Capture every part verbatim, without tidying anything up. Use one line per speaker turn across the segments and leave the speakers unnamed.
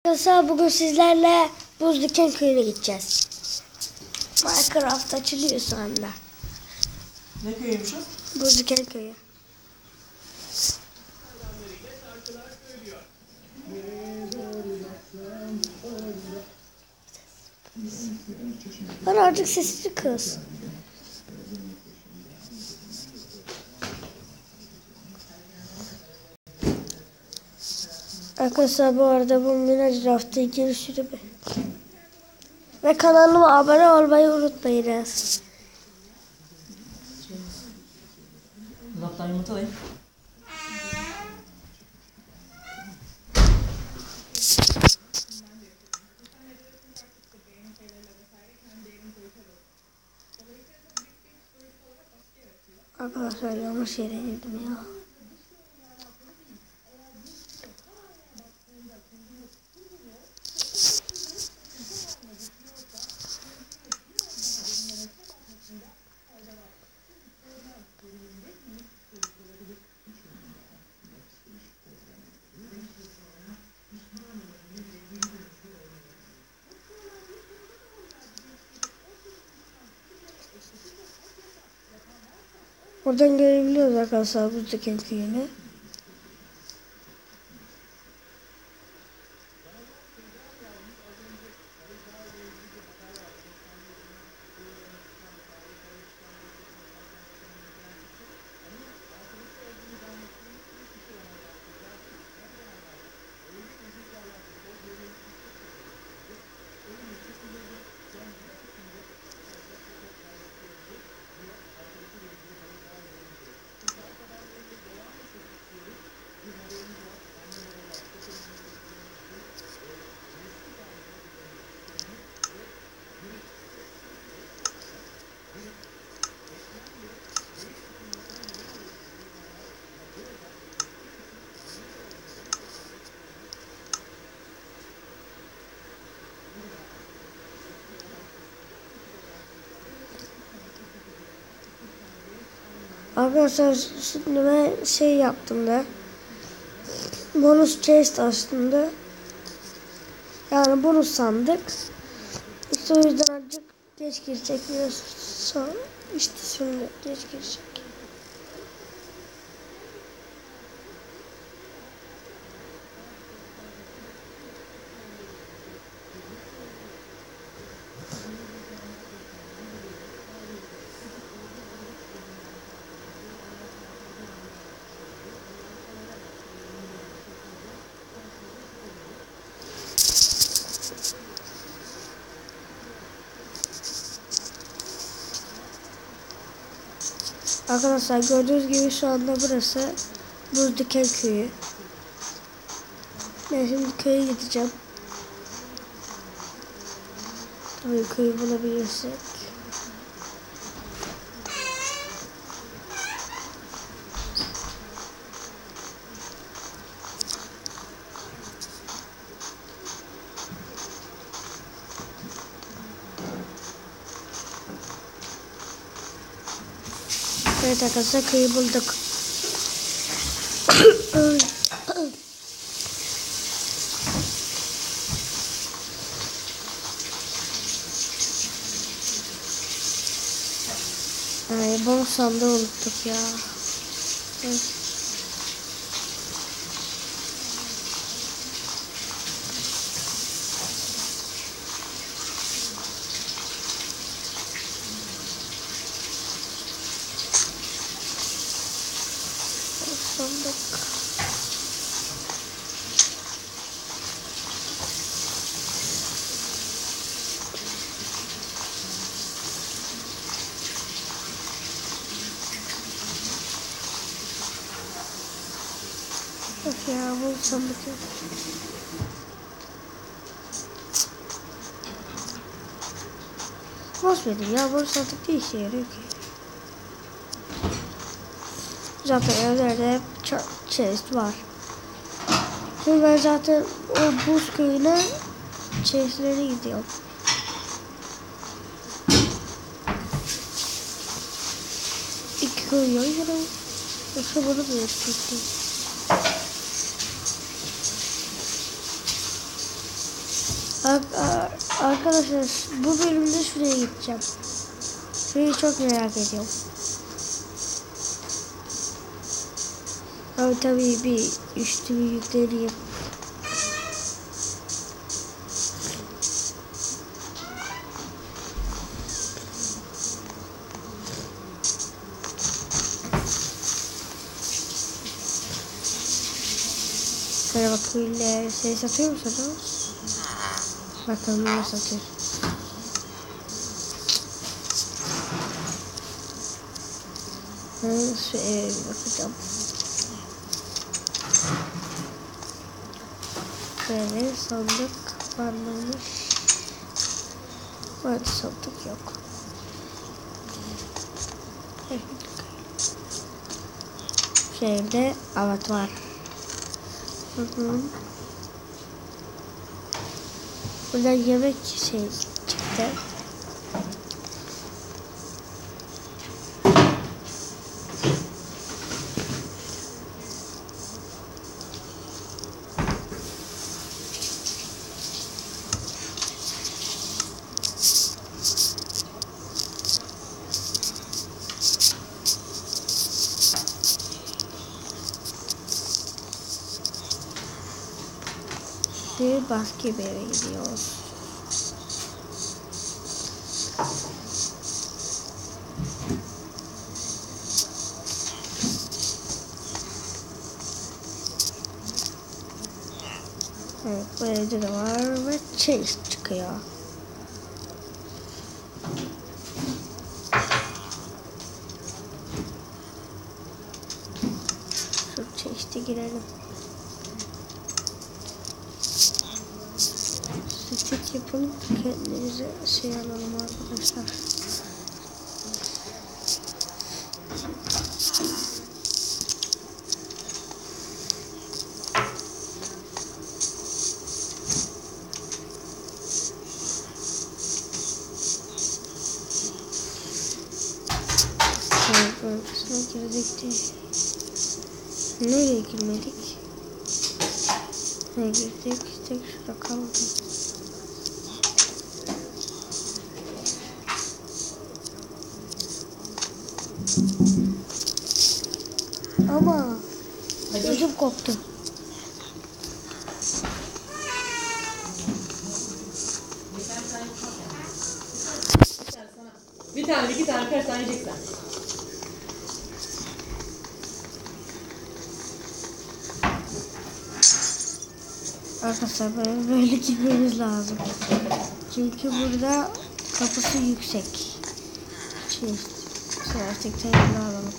Arkadaşlar bugün sizlerle Buz Diken Köyü'ne gideceğiz. Minecraft açılıyor şu anda.
Ne köyüymüş o?
Buz Diken Köyü. Bana artık sesli kız. Arkadaşlar bu arada bu Minecraft'a girişi ve kanalıma abone olmayı unutmayınız.
Dolaptan yumurtalayın.
Arkadaşlar yanlış yere girdim ya. Buradan görebiliyoruz arkadaşlar Buz Diken Köyü'nü. Arkadaşlar şimdi ben şey yaptım da bonus chest aslında, yani bonus sandık işte, o yüzden azıcık geç girecek biraz sonra, işte şimdi geç girecek. Arkadaşlar gördüğünüz gibi şu anda burası Buz Diken Köyü. Ben şimdi köye gideceğim. Tabii köyü bulabilirsek. Evet arkadaşlar köyü bulduk. Ay bonus sandığı unuttuk ya. Evet. Sandık. Of ya bu sandık yok. Boş verin ya, bu sandık bir işe yarıyor ki. Zaten evlerde hep chest var. Şimdi ben zaten o buz köyüne chestlere gidiyorum. İki köy yan yana. Yoksa bunu da yapacak değil. Arkadaşlar bu bölümde şuraya gideceğim. Şurayı çok merak ediyorum. Ama tabii bir üstümü yükleneyim. Şöyle bakayım, şey satıyor musunuz? Bakalım ne satıyor. Ben şu eve bir bakacağım. Böyle sandık varmış. Böyle sandık yok. Şu evde evet var. Hı hı. Buradan yemek şey çıktı. Bir başka bir eve gidiyoruz. Evet, bu evde de var ve chest çıkıyor. Şu chest'e girelim. Süt yapın, kendinize şey alalım arkadaşlar. Evet, bölgesine girdik değil. Nereye girmedik? Ne girdik? Tek şurada kaldı. Ama ödüm koptu.
Bir tane, iki tane, kaç tane yiyeceksen.
Arkadaşlar böyle, böyle gitmemiz lazım. Çünkü burada kapısı yüksek. Şey, artık teyzeyle alalım.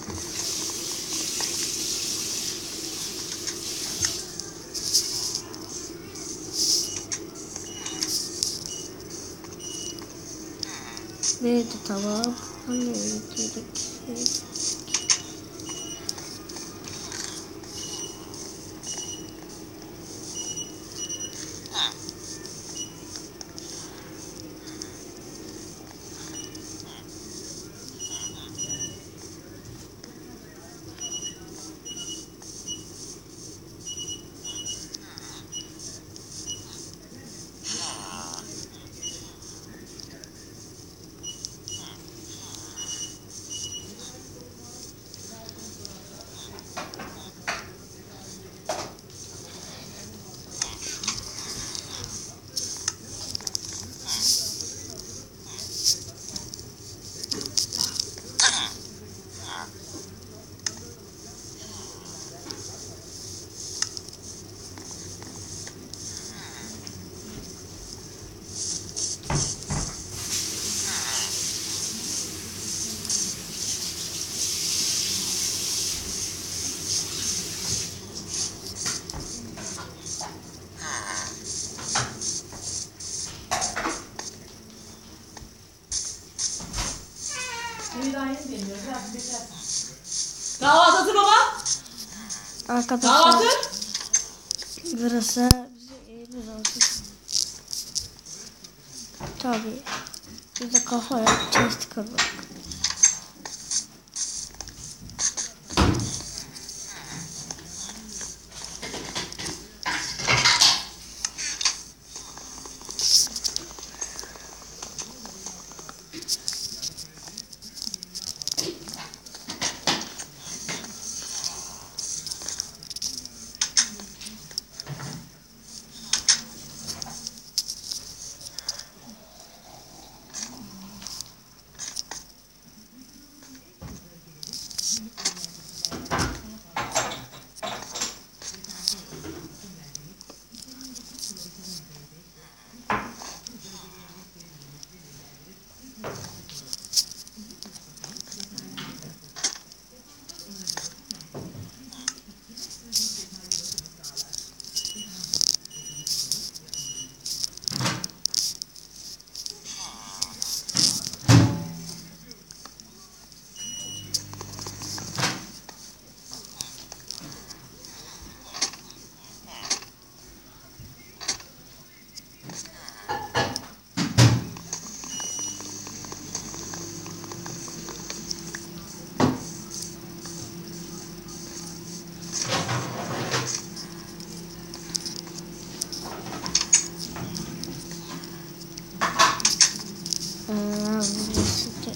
Neydi tamam? Nereye gittik?
Kahvaltı hazır baba.
Arkadaşlar
Kahvaltı.
burası bizim evimiz olsun. Tabii. Bir de kafaya chest kırdık.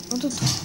O da tuttu.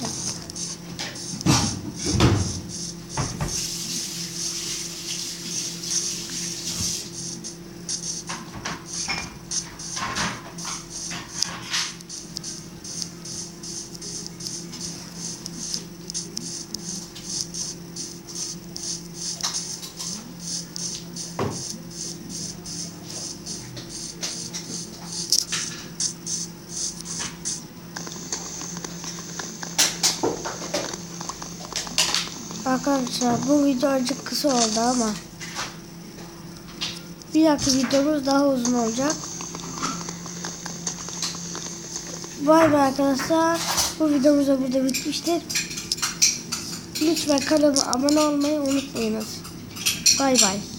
Arkadaşlar bu video azıcık kısa oldu ama bir dahaki videomuz daha uzun olacak. Bay bay arkadaşlar. Bu videomuz da burada bitmiştir. Lütfen kanalıma abone olmayı unutmayınız. Bay bay.